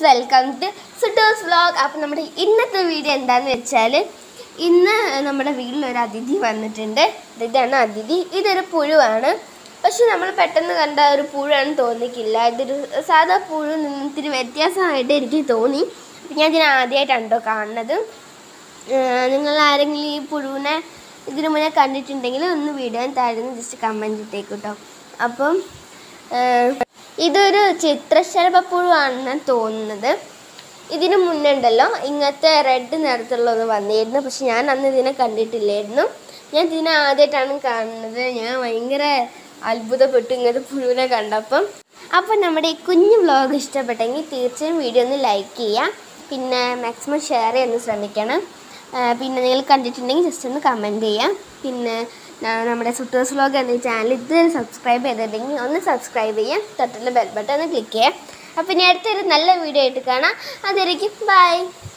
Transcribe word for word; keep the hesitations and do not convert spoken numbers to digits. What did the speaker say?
Welcome to സുട്ടോസ് vlog. അപ്പോൾ നമ്മുടെ ഇന്നത്തെ വീഡിയോ എന്താണെന്ന് വെച്ചാൽ, ഇന്ന് നമ്മുടെ വീട്ടിലൊരു അതിഥി വന്നിട്ടുണ്ട്. ഇതാണ് അതിഥി. ഇതൊരു പുഴുവാണ്. പക്ഷെ നമ്മൾ പെട്ടെന്ന് കണ്ട ഒരു പുഴുവാണെന്ന് തോന്നിക്കില്ല. ഇതൊരു സാധാ പുഴു നിന്ന് ഇത്തിരി വ്യത്യാസമായിട്ട് എനിക്ക് തോന്നി. ഞാൻ ഇതിനെ ആദ്യമായിട്ടാണ് കേട്ടോ കാണുന്നത്. നിങ്ങൾ ആരെങ്കിലും ഈ പുഴുവിനെ ഇതിനു മുന്നേ കണ്ടിട്ടുണ്ടെങ്കിൽ ഒന്ന് വീഡിയോ താഴ്ന്ന് ജസ്റ്റ് കമൻറ്റ് ഇട്ടേക്ക് കേട്ടോ. അപ്പം ഇതൊരു ചിത്രശലഭപ്പുഴുവാണെന്നാണ് തോന്നുന്നത്. ഇതിന് മുന്നേ ഉണ്ടല്ലോ ഇങ്ങനത്തെ റെഡ് നിറത്തിലുള്ളത് വന്നിരുന്നു. പക്ഷെ ഞാൻ അന്ന് ഇതിനെ കണ്ടിട്ടില്ലായിരുന്നു. ഞാൻ ഇതിനെ ആദ്യമായിട്ടാണ് കാണുന്നത്. ഞാൻ ഭയങ്കര അത്ഭുതപ്പെട്ടു ഇങ്ങനത്തെ പുഴുവിനെ കണ്ടപ്പം. അപ്പം നമ്മുടെ ഈ കുഞ്ഞു വ്ലോഗ് ഇഷ്ടപ്പെട്ടെങ്കിൽ തീർച്ചയായും വീഡിയോ ഒന്ന് ലൈക്ക് ചെയ്യുക. പിന്നെ മാക്സിമം ഷെയർ ചെയ്യാൻ ശ്രമിക്കണം. പിന്നെ നിങ്ങൾ കണ്ടിട്ടുണ്ടെങ്കിൽ ജസ്റ്റ് ഒന്ന് കമൻറ്റ് ചെയ്യാം. പിന്നെ നമ്മുടെ സുട്ടോസ് വ്ലോഗ് എന്ന ചാനൽ ഇതുവരെ സബ്സ്ക്രൈബ് ചെയ്തിട്ടുണ്ടെങ്കിൽ ഒന്ന് സബ്സ്ക്രൈബ് ചെയ്യാം. തൊട്ടുള്ള ബെൽ ബട്ടൺ ഒന്ന് ക്ലിക്ക് ചെയ്യാം. അപ്പം ഇനി അടുത്തൊരു നല്ല വീഡിയോ ആയിട്ട് കാണാം. അതുവരേക്കും ബൈ.